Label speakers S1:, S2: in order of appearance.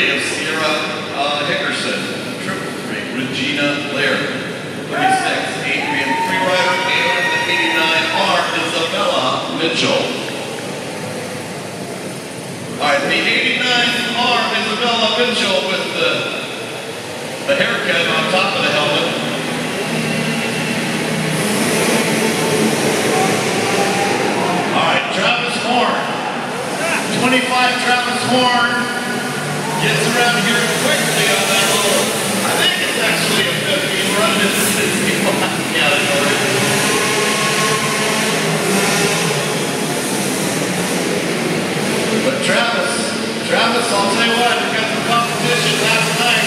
S1: 3 of Sierra Hickerson. Triple 3, Regina Laird. 36, Adrian Freerider, and the 89R, Isabella Mitchell. All right, the 89R, Isabella Mitchell with the haircut on top of the helmet. All right, Travis Horn. 25 Travis Horn gets around here quickly on that little, I think it's actually a 50, running into 60 category. But Travis, I'll tell you what, we got some competition last night.